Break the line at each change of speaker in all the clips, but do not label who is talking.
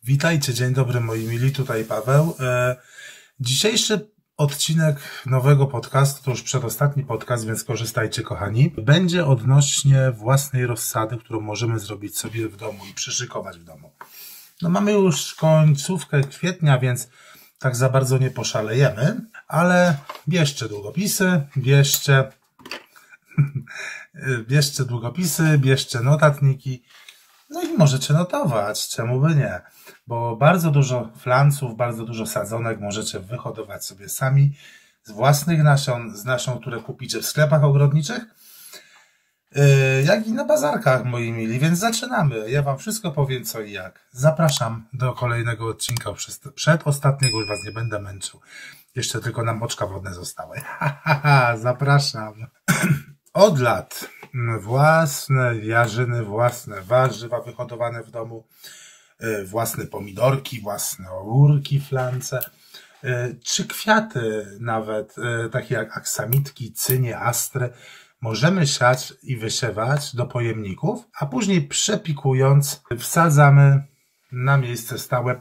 Witajcie, dzień dobry moi mili, tutaj Paweł. Dzisiejszy odcinek nowego podcastu, to już przedostatni podcast, więc korzystajcie kochani. Będzie odnośnie własnej rozsady, którą możemy zrobić sobie w domu i przyszykować w domu. No mamy już końcówkę kwietnia, więc tak za bardzo nie poszalejemy, ale bierzcie długopisy, bierzcie długopisy, bierzcie notatniki, no i możecie notować, czemu by nie, bo bardzo dużo flanców, bardzo dużo sadzonek możecie wyhodować sobie sami z własnych nasion, z nasion, które kupicie w sklepach ogrodniczych, jak i na bazarkach, moi mili, więc zaczynamy. Ja wam wszystko powiem co i jak. Zapraszam do kolejnego odcinka, przedostatniego, już was nie będę męczył. Jeszcze tylko nam oczka wodne zostały. Zapraszam. Od lat własne jarzyny, własne warzywa wyhodowane w domu, własne pomidorki, własne ogórki, flance, czy kwiaty nawet, takie jak aksamitki, cynie, astry, możemy siać i wysiewać do pojemników, a później przepikując wsadzamy na miejsce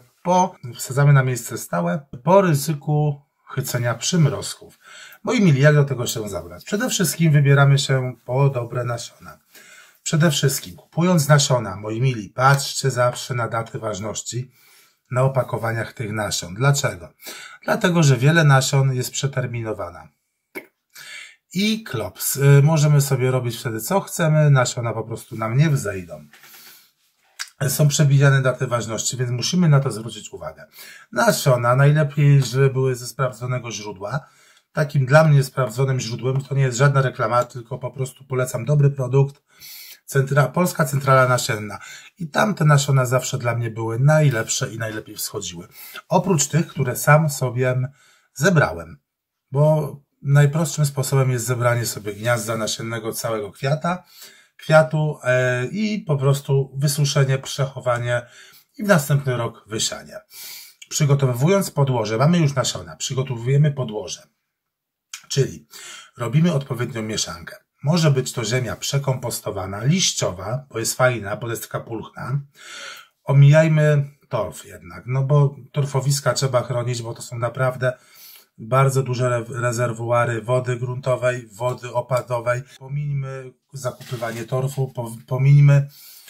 stałe po ryzyku chycenia przymrozków. Moi mili, jak do tego się zabrać? Przede wszystkim wybieramy się po dobre nasiona. Przede wszystkim kupując nasiona, moi mili, patrzcie zawsze na daty ważności na opakowaniach tych nasion. Dlaczego? Dlatego, że wiele nasion jest przeterminowana. I klops. Możemy sobie robić wtedy co chcemy, nasiona po prostu nam nie wzejdą. Są przebijane daty ważności, więc musimy na to zwrócić uwagę. Nasiona najlepiej, żeby były ze sprawdzonego źródła. Takim dla mnie sprawdzonym źródłem to nie jest żadna reklama, tylko po prostu polecam dobry produkt, Polska Centrala Nasienna. I tam te nasiona zawsze dla mnie były najlepsze i najlepiej wschodziły. Oprócz tych, które sam sobie zebrałem. Bo najprostszym sposobem jest zebranie sobie gniazda nasiennego całego kwiatu i po prostu wysuszenie, przechowanie i w następny rok wysianie. Przygotowując podłoże, mamy już nasiona, przygotowujemy podłoże, czyli robimy odpowiednią mieszankę. Może być to ziemia przekompostowana, liściowa, bo jest fajna, bo jest taka pulchna. Omijajmy torf jednak, no bo torfowiska trzeba chronić, bo to są naprawdę bardzo duże rezerwuary wody gruntowej, wody opadowej. Pomińmy zakupywanie torfu, pomińmy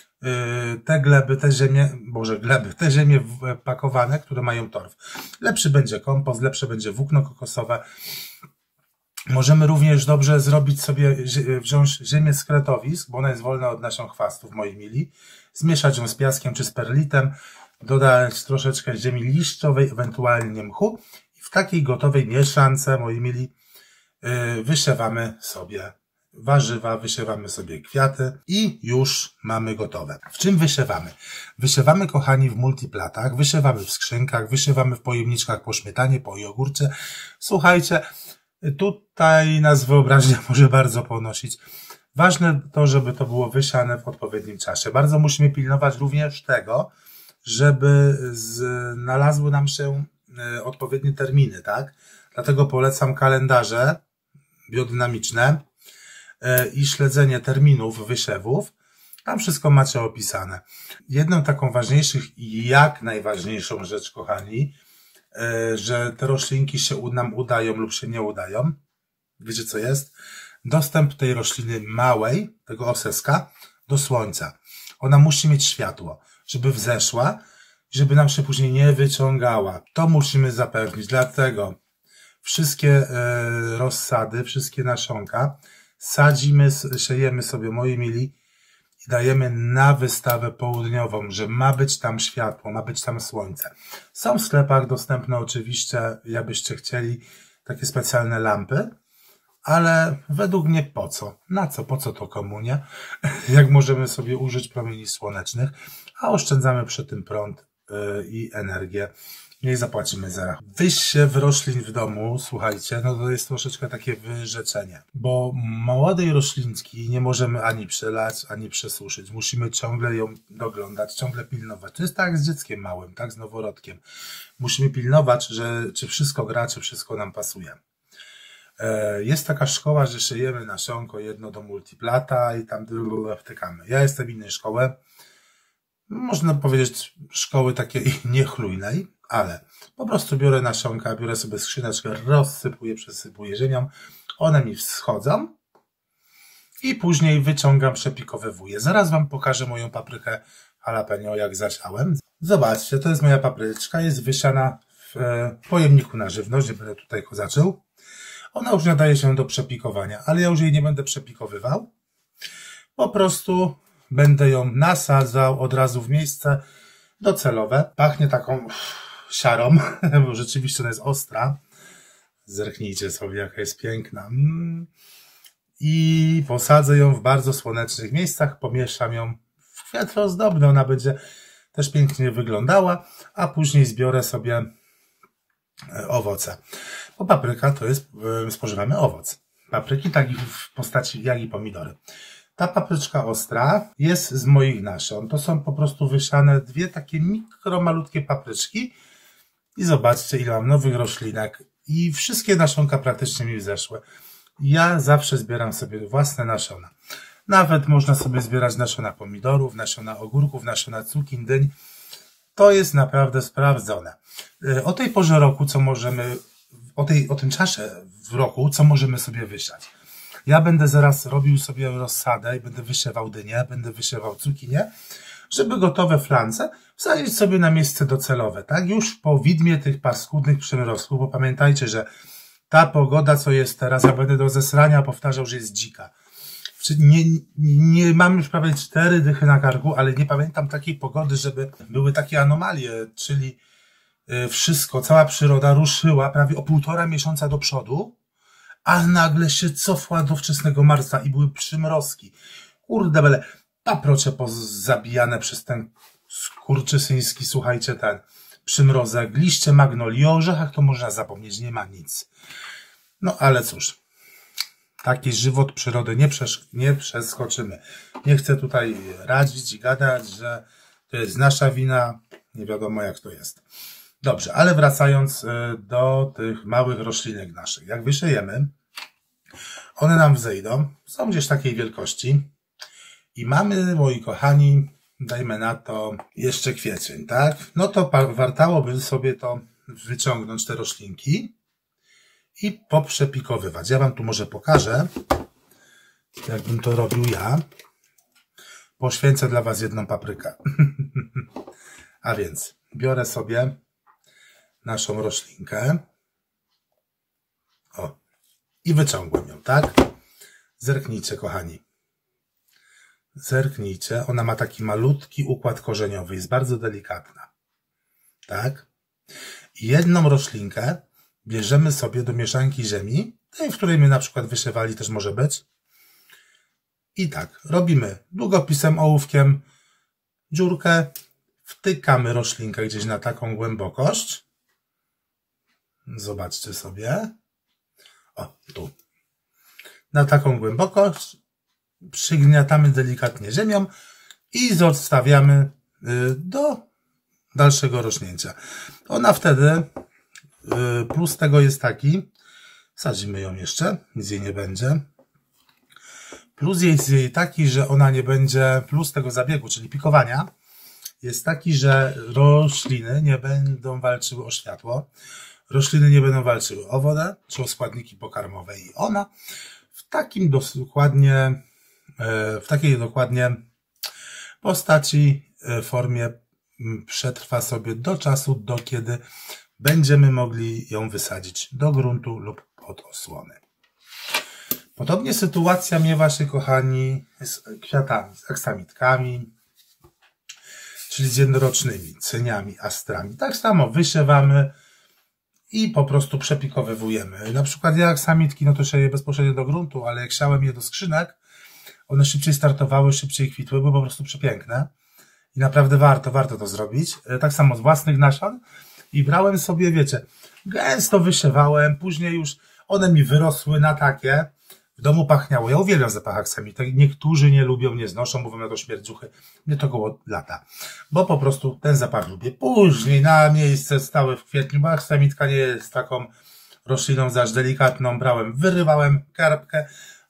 te ziemie pakowane, które mają torf. Lepszy będzie kompost, lepsze będzie włókno kokosowe. Możemy również dobrze zrobić sobie, wziąć ziemię z kretowisk, bo ona jest wolna od nasion chwastów, moi mili. Zmieszać ją z piaskiem czy z perlitem, dodać troszeczkę ziemi liściowej, ewentualnie mchu. W takiej gotowej mieszance, moi mili, wysiewamy sobie warzywa, wysiewamy sobie kwiaty i już mamy gotowe. W czym wysiewamy? Wysiewamy, kochani, w multiplatach, wysiewamy w skrzynkach, wysiewamy w pojemniczkach po śmietanie, po jogurcie. Słuchajcie, tutaj nas wyobraźnia może bardzo ponosić. Ważne to, żeby to było wysiane w odpowiednim czasie. Bardzo musimy pilnować również tego, żeby znalazły nam się odpowiednie terminy, tak? Dlatego polecam kalendarze biodynamiczne i śledzenie terminów wysiewów. Tam wszystko macie opisane. Jedną taką ważniejszych i jak najważniejszą rzecz, kochani, że te roślinki się nam udają lub się nie udają. Wiecie co jest? Dostęp tej rośliny małej, tego oseska, do słońca. Ona musi mieć światło, żeby wzeszła, żeby nam się później nie wyciągała. To musimy zapewnić, dlatego wszystkie rozsady, wszystkie nasionka sadzimy, siejemy sobie, moi mili, i dajemy na wystawę południową, że ma być tam światło, ma być tam słońce. Są w sklepach dostępne oczywiście, jakbyście chcieli, takie specjalne lampy, ale według mnie po co? Na co? Po co to komu, nie? Jak możemy sobie użyć promieni słonecznych, a oszczędzamy przy tym prąd i energię. Mniej zapłacimy za rachunek. Wysiew roślin w domu, słuchajcie, no to jest troszeczkę takie wyrzeczenie, bo młodej roślinki nie możemy ani przelać, ani przesuszyć. Musimy ciągle ją doglądać, ciągle pilnować. To jest tak jak z dzieckiem małym, tak z noworodkiem. Musimy pilnować, czy wszystko gra, czy wszystko nam pasuje. Jest taka szkoła, że szyjemy nasionko jedno do multiplata i tam wtykamy. Ja jestem innej szkoły. można powiedzieć, szkoły takiej niechlujnej, ale po prostu biorę nasionka, biorę sobie skrzyneczkę, rozsypuję, przesypuję ziemią, one mi wschodzą i później wyciągam, przepikowywuję. Zaraz wam pokażę moją paprykę jalapeno, jak zasiałem. Zobaczcie, to jest moja papryczka, jest wysiana w pojemniku na żywność, nie będę tutaj kozaczył. Ona już nadaje się do przepikowania, ale ja już jej nie będę przepikowywał. Po prostu będę ją nasadzał od razu w miejsce docelowe. Pachnie taką siarą, bo rzeczywiście ona jest ostra. Zerknijcie sobie, jaka jest piękna. I posadzę ją w bardzo słonecznych miejscach, pomieszam ją w kwiat ozdobny, ona będzie też pięknie wyglądała, a później zbiorę sobie owoce. Bo papryka to jest, spożywamy owoc. Papryki tak w postaci jak i pomidory. Ta papryczka ostra jest z moich nasion. To są po prostu wysiane dwie takie malutkie papryczki. I zobaczcie, ile mam nowych roślinek. I wszystkie nasionka praktycznie mi zeszły. Ja zawsze zbieram sobie własne nasiona. Nawet można sobie zbierać nasiona pomidorów, nasiona ogórków, nasiona cukin, dyń. To jest naprawdę sprawdzone. O tej porze roku, co możemy, o tym czasie w roku, co możemy sobie wysiać. Ja będę zaraz robił sobie rozsadę i będę wysiewał dynię, będę wysiewał cukinię, żeby gotowe flance wsadzić sobie na miejsce docelowe, tak? Już po widmie tych paskudnych przymrozków, bo pamiętajcie, że ta pogoda, co jest teraz, ja będę do zesrania powtarzał, że jest dzika. Nie mam już prawie 4 dychy na karku, ale nie pamiętam takiej pogody, żeby były takie anomalie, czyli wszystko, cała przyroda ruszyła prawie o 1,5 miesiąca do przodu, a nagle się cofła do wczesnego marca i były przymrozki. Kurde bele, paprocie pozabijane przez ten skurczysyński, słuchajcie, ten przymrozek, liście magnolii, o orzechach to można zapomnieć, nie ma nic. No ale cóż, taki żywot przyrody nie przeskoczymy. Nie chcę tutaj radzić i gadać, że to jest nasza wina, nie wiadomo jak to jest. Dobrze, ale wracając do tych małych roślinek naszych. Jak wysiejemy, one nam wzejdą, są gdzieś takiej wielkości i mamy, moi kochani, dajmy na to jeszcze kwiecień, tak? No to wartałoby sobie to wyciągnąć, te roślinki i poprzepikowywać. Ja wam tu może pokażę, jakbym to robił ja. Poświęcę dla was jedną paprykę. A więc biorę sobie naszą roślinkę. O. I wyciągłem ją, tak? Zerknijcie, kochani. Zerknijcie. Ona ma taki malutki układ korzeniowy. Jest bardzo delikatna. Tak? I jedną roślinkę bierzemy sobie do mieszanki ziemi, tej, w której my na przykład wysiewali też może być. I tak, robimy długopisem, ołówkiem dziurkę, wtykamy roślinkę gdzieś na taką głębokość. Zobaczcie sobie. O, tu. Na taką głębokość przygniatamy delikatnie ziemią i zostawiamy do dalszego rośnięcia. Ona wtedy, plus tego jest taki, wsadzimy ją jeszcze, nic jej nie będzie. Plus jest jej taki, że ona nie będzie, plus tego zabiegu, czyli pikowania, jest taki, że rośliny nie będą walczyły o światło, rośliny nie będą walczyły o wodę, czy o składniki pokarmowe i ona w takiej dokładnie postaci, formie przetrwa sobie do czasu, do kiedy będziemy mogli ją wysadzić do gruntu lub pod osłony. Podobnie sytuacja miewa się, kochani, z kwiatami, z aksamitkami, czyli z jednorocznymi cyniami, astrami. Tak samo wysiewamy i po prostu przepikowywujemy. Na przykład ja aksamitki, no to się je bezpośrednio do gruntu, ale jak siałem je do skrzynek, one szybciej startowały, szybciej kwitły, były po prostu przepiękne. I naprawdę warto to zrobić. Tak samo z własnych nasion. I brałem sobie, wiecie, gęsto wysiewałem, później już one mi wyrosły na takie, w domu pachniało. Ja uwielbiam zapach aksamitek. Niektórzy nie lubią, nie znoszą, mówią na to śmierdziuchy. Mnie to koło lata. Bo po prostu ten zapach lubię. Później na miejsce stałe w kwietniu, bo aksamitka nie jest taką rośliną zaś delikatną. Brałem, wyrywałem karbkę,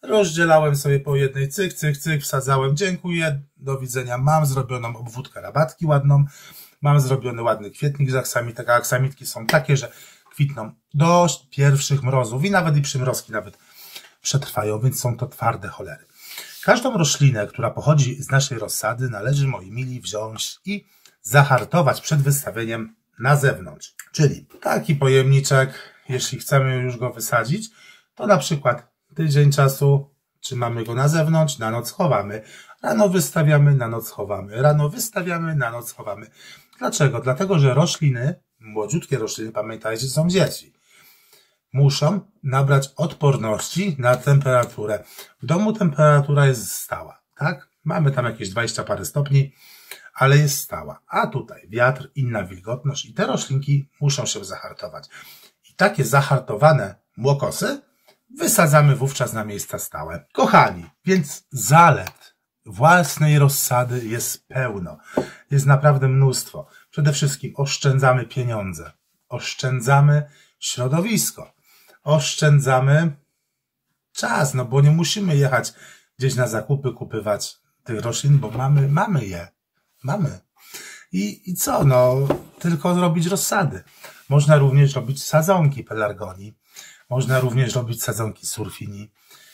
rozdzielałem sobie po jednej, cyk, cyk, cyk, wsadzałem, dziękuję, do widzenia, mam zrobioną obwódkę rabatki ładną, mam zrobiony ładny kwietnik z aksamit, a aksamitki są takie, że kwitną do pierwszych mrozów i nawet i przymrozki nawet przetrwają, więc są to twarde cholery. Każdą roślinę, która pochodzi z naszej rozsady, należy, moi mili, wziąć i zahartować przed wystawieniem na zewnątrz. Czyli taki pojemniczek, jeśli chcemy już go wysadzić, to na przykład tydzień czasu trzymamy go na zewnątrz, na noc chowamy. Rano wystawiamy, na noc chowamy. Rano wystawiamy, na noc chowamy. Dlaczego? Dlatego, że rośliny, młodziutkie rośliny, pamiętajcie, są dzieci, muszą nabrać odporności na temperaturę. W domu temperatura jest stała, tak? Mamy tam jakieś 20 parę stopni, ale jest stała. A tutaj wiatr, inna wilgotność i te roślinki muszą się zahartować. I takie zahartowane młokosy wysadzamy wówczas na miejsca stałe. Kochani, więc zalet własnej rozsady jest pełno. Jest naprawdę mnóstwo. Przede wszystkim oszczędzamy pieniądze. Oszczędzamy środowisko. Oszczędzamy czas, no bo nie musimy jechać gdzieś na zakupy, kupywać tych roślin, bo mamy je. Mamy. I co? No, tylko robić rozsady. Można również robić sadzonki pelargonii. Można również robić sadzonki surfini.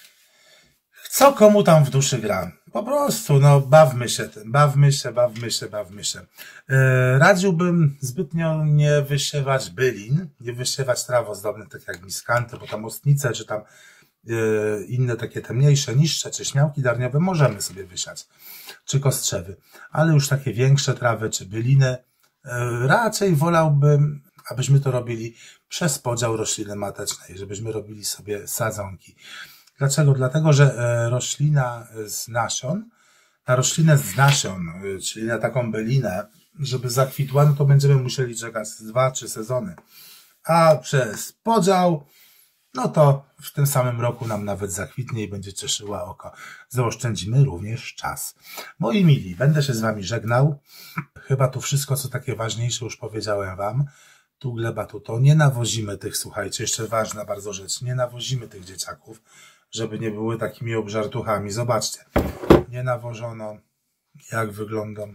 Co komu tam w duszy gra? Po prostu, no, bawmy się tym. Bawmy się. Radziłbym zbytnio nie wysiewać bylin, nie wysiewać traw ozdobnych, tak jak miskanty, bo tam ostnice, czy tam inne takie te mniejsze, niższe, czy śmiałki darniowe możemy sobie wysiać, czy kostrzewy. Ale już takie większe trawy, czy byliny, raczej wolałbym, abyśmy to robili przez podział rośliny matecznej, żebyśmy robili sobie sadzonki. Dlaczego? Dlatego, że roślina z nasion, na roślinę z nasion, czyli na taką bylinę, żeby zakwitła, no to będziemy musieli czekać 2-3 sezony. A przez podział, no to w tym samym roku nam nawet zakwitnie i będzie cieszyła oko. Zaoszczędzimy również czas. Moi mili, będę się z wami żegnał. Chyba tu wszystko, co takie ważniejsze, już powiedziałem wam. Tu gleba, tu to. Nie nawozimy tych, słuchajcie, jeszcze ważna bardzo rzecz, nie nawozimy tych dzieciaków, żeby nie były takimi obżartuchami. Zobaczcie, nie nawożono, jak wyglądą.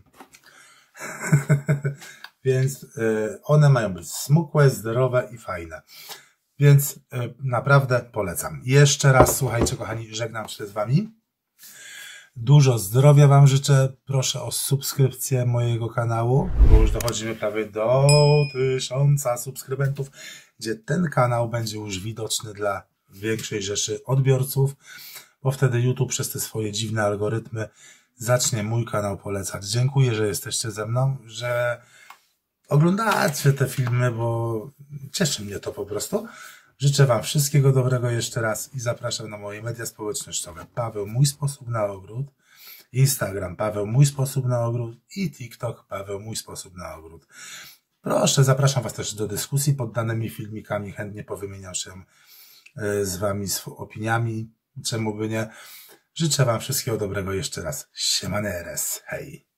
Więc one mają być smukłe, zdrowe i fajne. Więc naprawdę polecam. Jeszcze raz, słuchajcie, kochani, żegnam się z wami. Dużo zdrowia wam życzę. Proszę o subskrypcję mojego kanału, bo już dochodzimy prawie do 1000 subskrybentów, gdzie ten kanał będzie już widoczny dla większej rzeszy odbiorców, bo wtedy YouTube przez te swoje dziwne algorytmy zacznie mój kanał polecać. Dziękuję, że jesteście ze mną, że oglądacie te filmy, bo cieszy mnie to po prostu. Życzę wam wszystkiego dobrego jeszcze raz i zapraszam na moje media społecznościowe. Paweł Mój Sposób na Ogród, Instagram Paweł Mój Sposób na Ogród i TikTok Paweł Mój Sposób na Ogród. Proszę, zapraszam was też do dyskusji pod danymi filmikami. Chętnie powymieniam się z wami opiniami. Czemu by nie? Życzę wam wszystkiego dobrego jeszcze raz. Siemaneres. Hej.